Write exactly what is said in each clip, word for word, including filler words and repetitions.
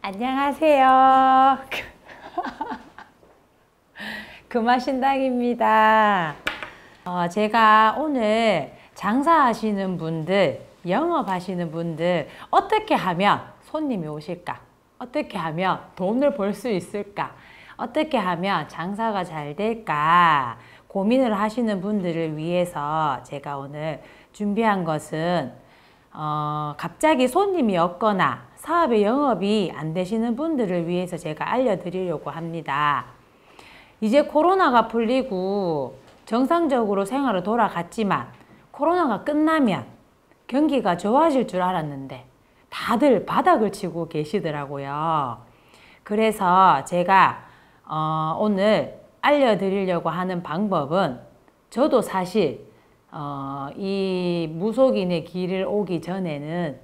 안녕하세요. 금화신당입니다. 어, 제가 오늘 장사하시는 분들, 영업하시는 분들 어떻게 하면 손님이 오실까? 어떻게 하면 돈을 벌 수 있을까? 어떻게 하면 장사가 잘 될까? 고민을 하시는 분들을 위해서 제가 오늘 준비한 것은 어, 갑자기 손님이 없거나 사업의 영업이 안 되시는 분들을 위해서 제가 알려드리려고 합니다. 이제 코로나가 풀리고 정상적으로 생활을 돌아갔지만 코로나가 끝나면 경기가 좋아질 줄 알았는데 다들 바닥을 치고 계시더라고요. 그래서 제가 어, 오늘 알려드리려고 하는 방법은 저도 사실 어, 이 무속인의 길을 오기 전에는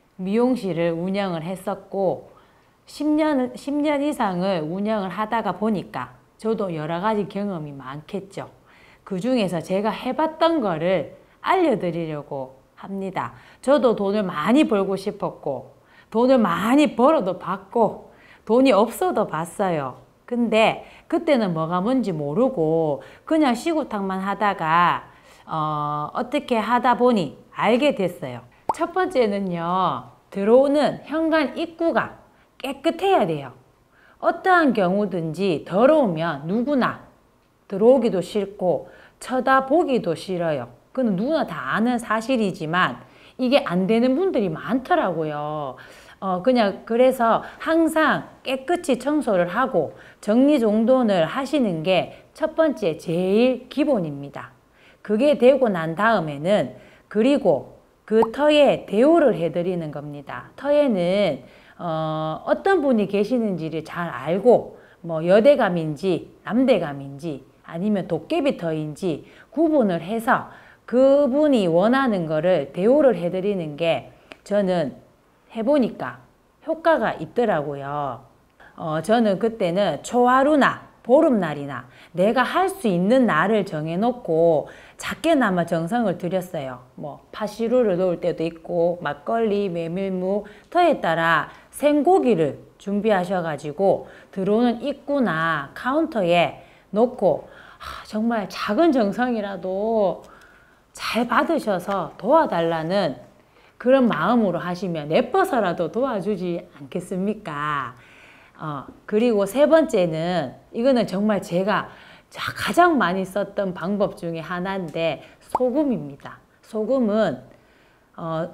미용실을 운영을 했었고 십 년, 십 년 이상을 운영을 하다가 보니까 저도 여러 가지 경험이 많겠죠. 그 중에서 제가 해봤던 거를 알려드리려고 합니다. 저도 돈을 많이 벌고 싶었고 돈을 많이 벌어도 받고 돈이 없어도 봤어요. 근데 그때는 뭐가 뭔지 모르고 그냥 시구탕만 하다가 어, 어떻게 하다 보니 알게 됐어요. 첫 번째는요, 들어오는 현관 입구가 깨끗해야 돼요. 어떠한 경우든지 더러우면 누구나 들어오기도 싫고 쳐다보기도 싫어요. 그건 누구나 다 아는 사실이지만 이게 안 되는 분들이 많더라고요. 어, 그냥 그래서 항상 깨끗이 청소를 하고 정리정돈을 하시는 게 첫 번째 제일 기본입니다. 그게 되고 난 다음에는 그리고 그 터에 대우를 해드리는 겁니다. 터에는 어, 어떤 분이 계시는지를 잘 알고 뭐 여대감인지 남대감인지 아니면 도깨비 터인지 구분을 해서 그분이 원하는 거를 대우를 해드리는 게 저는 해보니까 효과가 있더라고요. 어, 저는 그때는 초하루나 보름날이나 내가 할 수 있는 날을 정해놓고 작게나마 정성을 들였어요. 뭐 파시루를 넣을 때도 있고 막걸리, 메밀무, 터에 따라 생고기를 준비하셔가지고 들어오는 입구나 카운터에 놓고 아, 정말 작은 정성이라도 잘 받으셔서 도와달라는 그런 마음으로 하시면 예뻐서라도 도와주지 않겠습니까? 어, 그리고 세 번째는 이거는 정말 제가 가장 많이 썼던 방법 중에 하나인데 소금입니다. 소금은 어,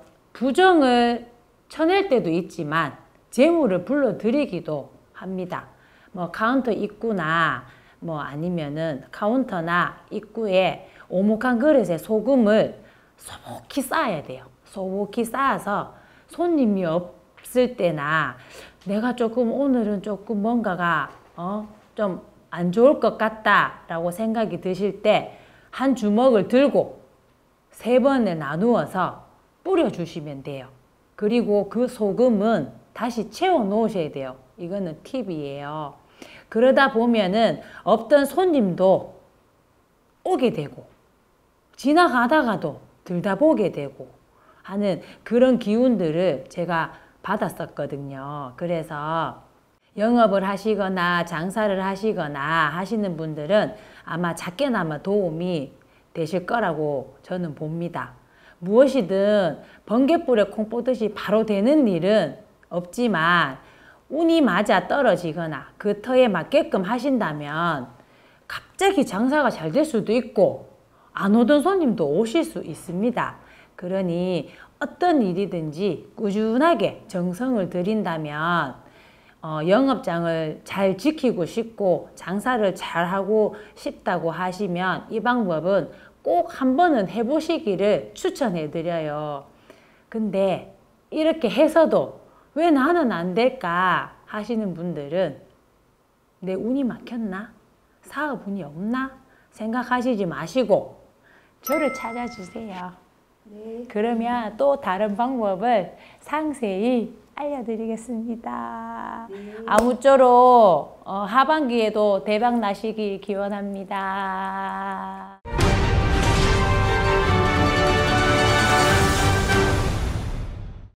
부정을 쳐낼 때도 있지만 재물을 불러들이기도 합니다. 뭐 카운터 입구나 뭐 아니면은 카운터나 입구에 오목한 그릇에 소금을 소복히 쌓아야 돼요. 소복히 쌓아서 손님이 없을 때나 내가 조금 오늘은 조금 뭔가가 어, 좀 안 좋을 것 같다 라고 생각이 드실 때 한 주먹을 들고 세 번에 나누어서 뿌려주시면 돼요. 그리고 그 소금은 다시 채워 놓으셔야 돼요. 이거는 팁이에요. 그러다 보면은 없던 손님도 오게 되고 지나가다가도 들다보게 되고 하는 그런 기운들을 제가 받았었거든요. 그래서 영업을 하시거나 장사를 하시거나 하시는 분들은 아마 작게나마 도움이 되실 거라고 저는 봅니다. 무엇이든 번갯불에 콩 뽑듯이 바로 되는 일은 없지만 운이 맞아 떨어지거나 그 터에 맞게끔 하신다면 갑자기 장사가 잘 될 수도 있고 안 오던 손님도 오실 수 있습니다. 그러니 어떤 일이든지 꾸준하게 정성을 들인다면 어, 영업장을 잘 지키고 싶고 장사를 잘하고 싶다고 하시면 이 방법은 꼭 한 번은 해보시기를 추천해 드려요. 근데 이렇게 해서도 왜 나는 안 될까 하시는 분들은 내 운이 막혔나? 사업 운이 없나? 생각하시지 마시고 저를 찾아주세요. 네. 그러면 또 다른 방법을 상세히 알려드리겠습니다. 네. 아무쪼록 어, 하반기에도 대박 나시길 기원합니다.